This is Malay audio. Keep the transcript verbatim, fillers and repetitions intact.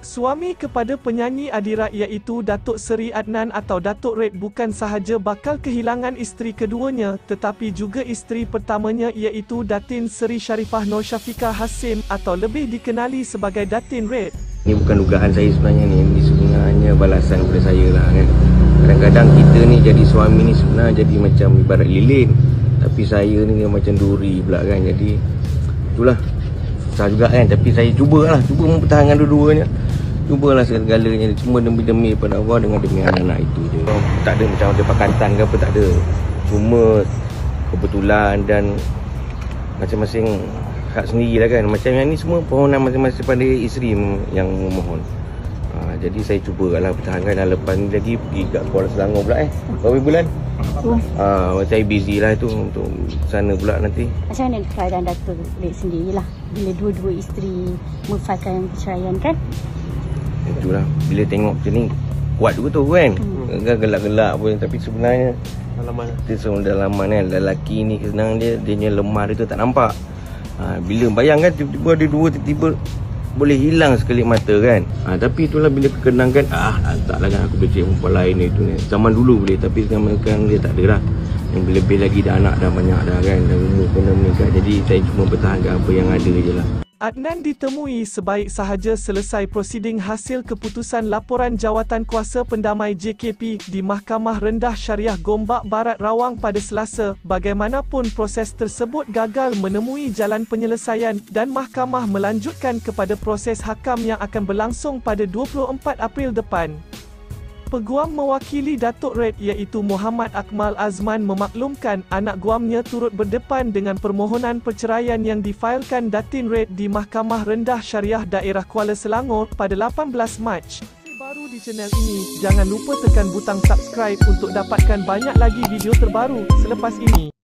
Suami kepada penyanyi Adira iaitu Datuk Seri Adnan atau Datuk Red bukan sahaja bakal kehilangan isteri keduanya, tetapi juga isteri pertamanya iaitu Datin Seri Sharifah Nur Syafiqah Hasim atau lebih dikenali sebagai Datin Red. Ini bukan dugaan saya sebenarnya ni, ini sebenarnya balasan kepada saya lah kan. Kadang-kadang kita ni jadi suami ni sebenarnya jadi macam ibarat lilin, tapi saya ni macam duri pula kan. Jadi itulah susah juga kan, tapi saya cubalah, cuba mempertahankan dua-duanya. Cubalah segala-galanya, cuma demi-demi pada Allah dengan demi anak-anak itu je. Tak ada macam ada pakatan ke apa, tak ada. Cuma kebetulan dan masing-masing hak sendiri lah kan. Macam yang ni semua permohonan masing-masing pada isteri yang memohon. Ha, jadi saya cubalah pertahankan, dan lepas ni lagi pergi kat Kuala Selangor pula eh. Berapa bulan? Ha, saya busy lah tu untuk sana pula nanti. Macam mana keadaan Datuk Red sendirilah bila dua-dua isteri memfailkan perceraian kan? Itulah, bila tengok macam ni kuat juga tu kan. Hmm. Gelak-gelak pun, tapi sebenarnya dalaman dia sebenarnya dalaman kan. Lelaki ni senang dia, dia punya lemah dia tu tak nampak. Ha, bila bayangkan tiba-tiba ada dua, tiba-tiba boleh hilang sekelip mata kan. Ha, tapi itulah bila kekenangan, ah taklah kan aku boleh cari perempuan lain itu ni. Zaman dulu boleh, tapi sekarang dia tak ada lah. Yang lebih lagi dah anak dah banyak dah kan, dan umur pun dah meningkat. Jadi saya cuma pertahankan apa yang ada je lah. Adnan ditemui sebaik sahaja selesai prosiding hasil keputusan laporan Jawatan Kuasa Pendamai J K P di Mahkamah Rendah Syariah Gombak Barat Rawang pada Selasa. Bagaimanapun proses tersebut gagal menemui jalan penyelesaian dan mahkamah melanjutkan kepada proses hakam yang akan berlangsung pada dua puluh empat April depan. Peguam mewakili Datuk Red iaitu Muhammad Akmal Azman memaklumkan anak guamnya turut berdepan dengan permohonan perceraian yang difailkan Datin Red di Mahkamah Rendah Syariah Daerah Kuala Selangor pada lapan belas Mac. Baru di channel ini, jangan lupa tekan butang subscribe untuk dapatkan banyak lagi video terbaru selepas ini.